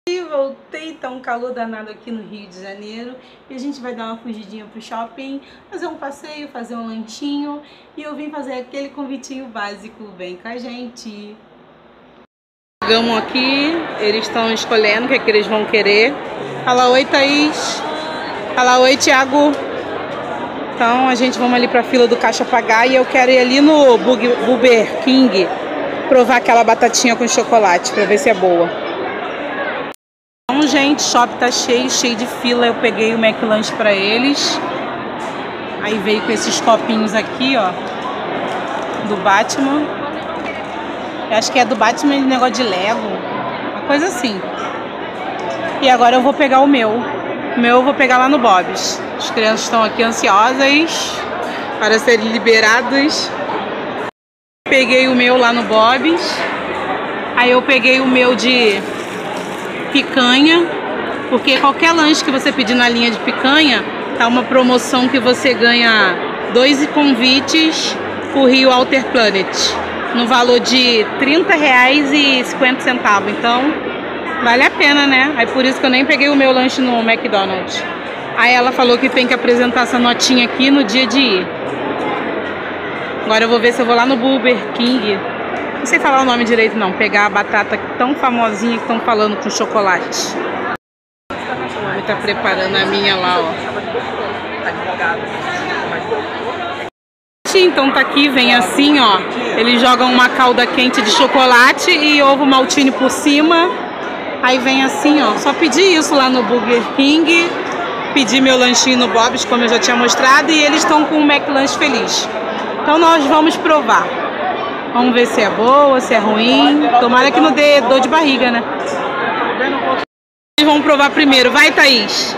E voltei, tá um calor danado aqui no Rio de Janeiro e a gente vai dar uma fugidinha pro shopping, fazer um passeio, fazer um lanchinho e eu vim fazer aquele convitinho básico. Vem com a gente! Chegamos aqui, eles estão escolhendo o que é que eles vão querer. Fala oi, Thaís. Fala oi, Thiago. Então a gente vamos ali pra fila do caixa pagar e eu quero ir ali no Burger King provar aquela batatinha com chocolate pra ver se é boa. Então, gente, o shopping tá cheio de fila. Eu peguei o McLanche pra eles. Aí veio com esses copinhos aqui, ó, do Batman. Eu acho que é do Batman, negócio de Lego, uma coisa assim. E agora eu vou pegar o meu. O meu eu vou pegar lá no Bob's. As crianças estão aqui ansiosas para serem liberadas. Peguei o meu lá no Bob's. Aí eu peguei o meu de picanha, porque qualquer lanche que você pedir na linha de picanha, tá uma promoção que você ganha 2 convites pro Rio Outer Planet, no valor de R$30,50. Então, vale a pena, né? Aí por isso que eu nem peguei o meu lanche no McDonald's. Aí ela falou que tem que apresentar essa notinha aqui no dia de ir. Agora eu vou ver se eu vou lá no Burger King. Não sei falar o nome direito não. Pegar a batata tão famosinha que estão falando com chocolate. A mãe tá preparando a minha lá, ó. Então tá aqui, vem assim, ó. Eles jogam uma calda quente de chocolate e ovo maltine por cima. Aí vem assim, ó. Só pedir isso lá no Burger King. Pedir meu lanchinho no Bob's, como eu já tinha mostrado. E eles estão com o McLanche feliz. Então nós vamos provar. Vamos ver se é boa, se é ruim. Tomara que não dê dor de barriga, né? Vamos provar primeiro. Vai, Thaís.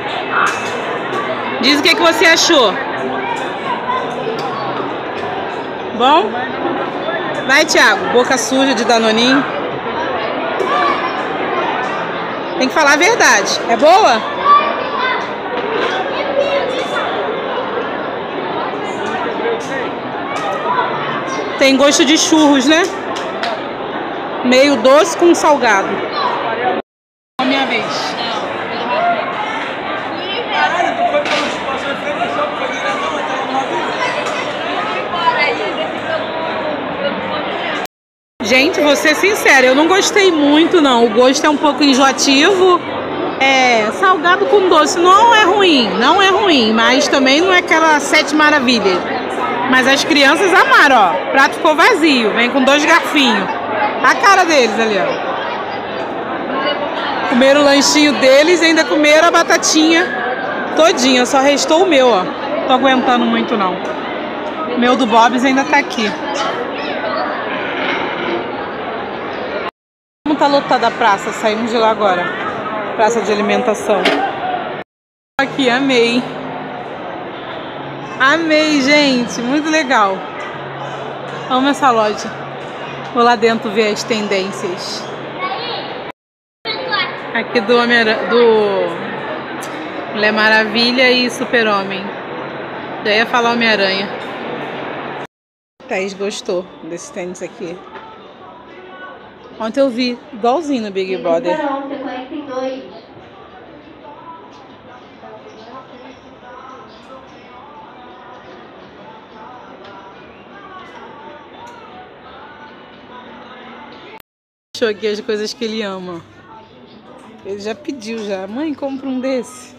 Diz o que você achou. Bom? Vai, Thiago. Boca suja de Danoninho. Tem que falar a verdade. É boa? Tem gosto de churros, né? Meio doce com salgado. É a minha vez. Gente, vou ser sincera, eu não gostei muito não. O gosto é um pouco enjoativo. É salgado com doce, não é ruim, mas também não é aquela 7 maravilhas. Mas as crianças amaram, ó. O prato ficou vazio, vem com 2 garfinhos. A cara deles ali, ó. Comeram o lanchinho deles e ainda comeram a batatinha todinha. Só restou o meu, ó. Não tô aguentando muito não. O meu do Bob's ainda tá aqui. Como tá lotada a praça? Saímos de lá agora. Praça de alimentação. Aqui, amei. Amei, gente. Muito legal. Amo essa loja. Vou lá dentro ver as tendências. Aqui do Mulher Maravilha e Super-Homem. Já ia falar Homem-Aranha. Thaís gostou desse tênis aqui. Ontem eu vi igualzinho no Big Brother. Achou aqui as coisas que ele ama. Ele já pediu já. Mãe, compra um desse.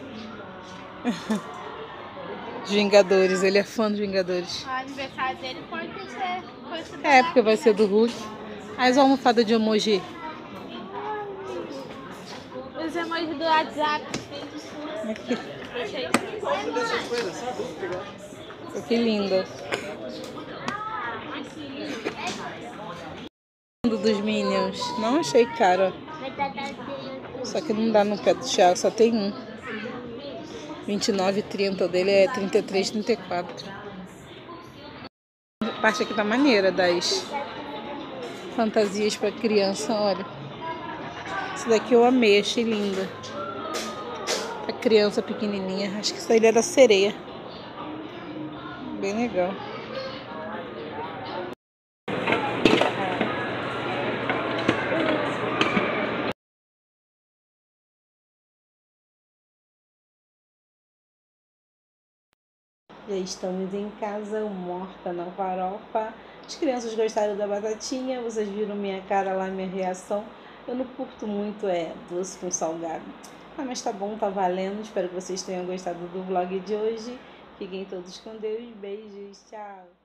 Os Vingadores, ele é fã dos Vingadores. O aniversário dele pode ser. É, porque vai ser do Hulk. As almofadas de emoji. Os emojis do WhatsApp. Aqui. Que linda. Dos Minions. Não achei caro. Só que não dá no pé do Thiago, só tem um. 29,30. O dele é 33,34. A parte aqui tá maneira das fantasias pra criança, olha. Esse daqui eu amei, achei linda. A criança pequenininha. Acho que isso aí é da sereia. Bem legal. Já estamos em casa, morta na farofa. As crianças gostaram da batatinha, vocês viram minha cara lá, minha reação. Eu não curto muito doce com salgado. Ah, mas tá bom, tá valendo. Espero que vocês tenham gostado do vlog de hoje. Fiquem todos com Deus. Beijos, tchau.